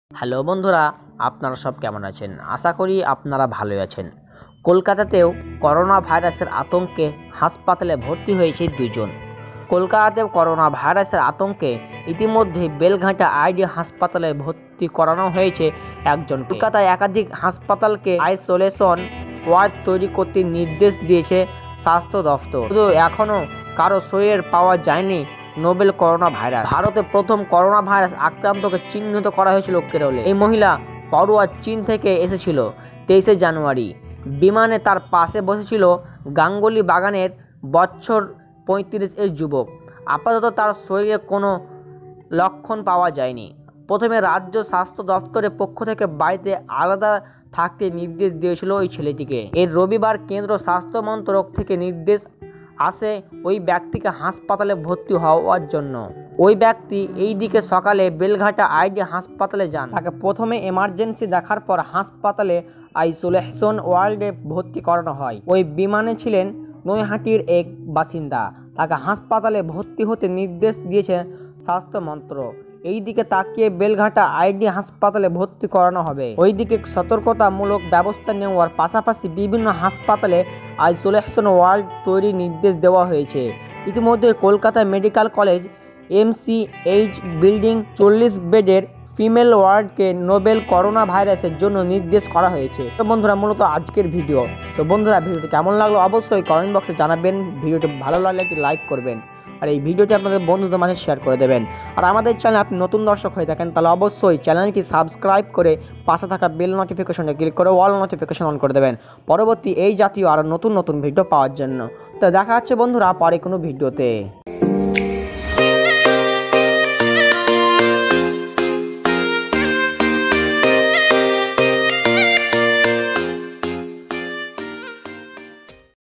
Hello বন্ধুরা, আপনারা সব কেমন আছেন? আশা করি আপনারা ভালোই আছেন। কলকাতাতেও করোনা ভাইরাসের আতঙ্কে হাসপাতালে ভর্তি হয়েছে দুজন। কলকাতাতেও করোনা ভাইরাসের আতঙ্কে ইতিমধ্যে বেলঘাটা আইডি হাসপাতালে ভর্তি করানো হয়েছে একজন। কলকাতায় একাধিক হাসপাতালকে আইসোলেশন ওয়ার্ড তৈরি করতে নির্দেশ দিয়েছে স্বাস্থ্য দফতর। শুধু এখনও কারো শরীরে পাওয়া যায়নি নোবেল করোনা ভাইরাস। ভারতে প্রথম করোনা ভাইরাস আক্রান্তকে চিহ্নিত করা হয়েছিল কেরলে। এই মহিলা পড়ুয়া চীন থেকে এসেছিল 23শে জানুয়ারি। বিমানে তার পাশে বসেছিল গাঙ্গুলি বাগানের বছর 35 এর যুবক। আপাতত তার শরীরে কোনো লক্ষণ পাওয়া যায়নি। প্রথমে রাজ্য স্বাস্থ্য দপ্তরের পক্ষ থেকে বাড়িতে আলাদা থাকতে নির্দেশ দিয়েছিল ওই ছেলেটিকে। এর রবিবার কেন্দ্র স্বাস্থ্য মন্ত্রক থেকে নির্দেশ আসে ওই ব্যক্তিকে হাসপাতালে ভর্তি হওয়ার জন্য। ওই ব্যক্তি এই দিকে সকালে বেলঘাটা আইডি হাসপাতালে যান। তাকে প্রথমে এমার্জেন্সি দেখার পর হাসপাতালে আইসোলেশন ওয়ার্ডে ভর্তি করানো হয়। ওই বিমানে ছিলেন নৈহাটির এক বাসিন্দা। তাকে হাসপাতালে ভর্তি হতে নির্দেশ দিয়েছে স্বাস্থ্য মন্ত্রক। এই দিকে তাকিয়ে বেলঘাটা আইডি হাসপাতালে ভর্তি করানো হবে। ওইদিকে সতর্কতামূলক ব্যবস্থা নেওয়ার পাশাপাশি বিভিন্ন হাসপাতালে আইসোলেশন ওয়ার্ড তৈরির নির্দেশ দেওয়া হয়েছে। ইতিমধ্যে Kolkata medical college MCH building 40 বেডের ফিমেল ওয়ার্ডকে নোবেল করোনা ভাইরাসের জন্য নির্দেশ করা হয়েছে। তো বন্ধুরা, মূলত আজকের ভিডিও। তো বন্ধুরা, ভিডিওটি কেমন লাগলো অবশ্যই কমেন্ট বক্সে জানাবেন। ভিডিওটি ভালো লাগলে একটি লাইক করবেন আর এই ভিডিওটি আপনাদের বন্ধুদের মাঝে শেয়ার করে দেবেন। আর আমাদের চ্যানেলে আপনি নতুন দর্শক হয়ে থাকেন তাহলে অবশ্যই চ্যানেলটি সাবস্ক্রাইব করে পাশে থাকা বেল নোটিফিকেশনে ক্লিক করে অল নোটিফিকেশন অন করে দেবেন পরবর্তী এই জাতীয় আরও নতুন নতুন ভিডিও পাওয়ার জন্য। তো দেখা হচ্ছে বন্ধুরা পরে কোনো ভিডিওতে।